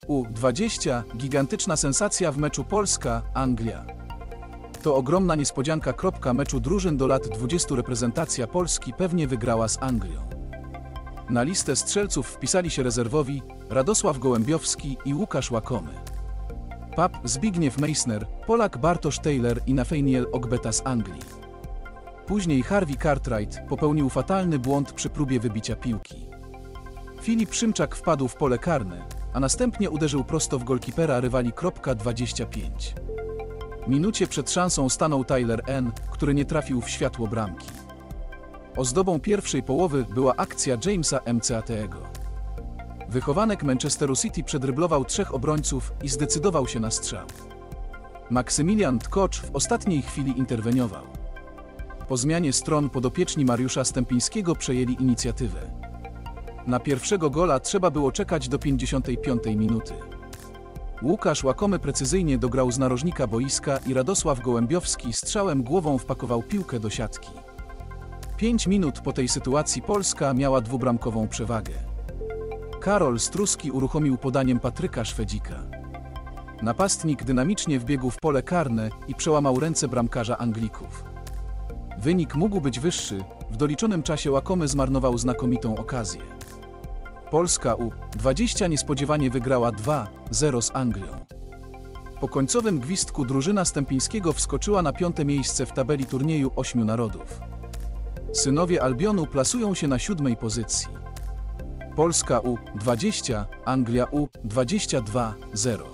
U20 gigantyczna sensacja w meczu Polska-Anglia. To ogromna niespodzianka. Meczu drużyn do lat 20 reprezentacja Polski pewnie wygrała z Anglią. Na listę strzelców wpisali się rezerwowi Radosław Gołębiowski i Łukasz Łakomy. Pap Zbigniew Meissner, Polak Bartosz Taylor i Nathaniel Ogbeta z Anglii. Później Harvey Cartwright popełnił fatalny błąd przy próbie wybicia piłki. Filip Szymczak wpadł w pole karne, a następnie uderzył prosto w golkipera rywali. 25 minucie przed szansą stanął Tyler N., który nie trafił w światło bramki. Ozdobą pierwszej połowy była akcja Jamesa Mcatego. Wychowanek Manchesteru City przedryblował 3 obrońców i zdecydował się na strzał. Maksymilian Tkocz w ostatniej chwili interweniował. Po zmianie stron podopieczni Mariusza Stępińskiego przejęli inicjatywę. Na pierwszego gola trzeba było czekać do 55 minuty. Łukasz Łakomy precyzyjnie dograł z narożnika boiska i Radosław Gołębiowski strzałem głową wpakował piłkę do siatki. 5 minut po tej sytuacji Polska miała dwubramkową przewagę. Karol Struski uruchomił podaniem Patryka Szwedzika. Napastnik dynamicznie wbiegł w pole karne i przełamał ręce bramkarza Anglików. Wynik mógł być wyższy, w doliczonym czasie Łakomy zmarnował znakomitą okazję. Polska U20 niespodziewanie wygrała 2-0 z Anglią. Po końcowym gwizdku drużyna Stępińskiego wskoczyła na 5. miejsce w tabeli turnieju 8 narodów. Synowie Albionu plasują się na 7. pozycji. Polska U20, Anglia U22 0.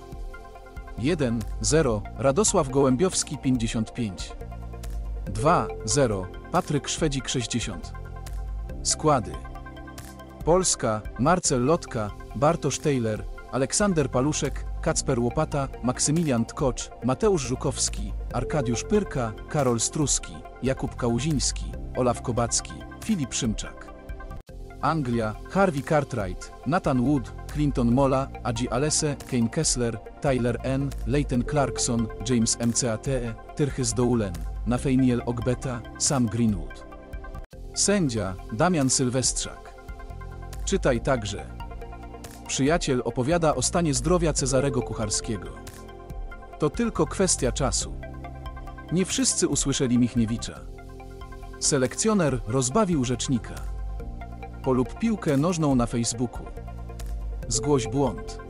1-0 Radosław Gołębiowski 55. 2-0 Patryk Szwedzik 60. Składy: Polska, Marcel Lotka, Bartosz Taylor, Aleksander Paluszek, Kacper Łopata, Maksymilian Tkocz, Mateusz Żukowski, Arkadiusz Pyrka, Karol Struski, Jakub Kałuziński, Olaf Kobacki, Filip Szymczak. Anglia, Harvey Cartwright, Nathan Wood, Clinton Mola, Agi Alese, Kane Kessler, Tyler N., Leighton Clarkson, James Mcate, Tyrchys Doulen, Nathaniel Ogbeta, Sam Greenwood. Sędzia Damian Sylwestrzak. Czytaj także: przyjaciel opowiada o stanie zdrowia Cezarego Kucharskiego. To tylko kwestia czasu. Nie wszyscy usłyszeli Michniewicza. Selekcjoner rozbawił rzecznika. Polub piłkę nożną na Facebooku. Zgłoś błąd.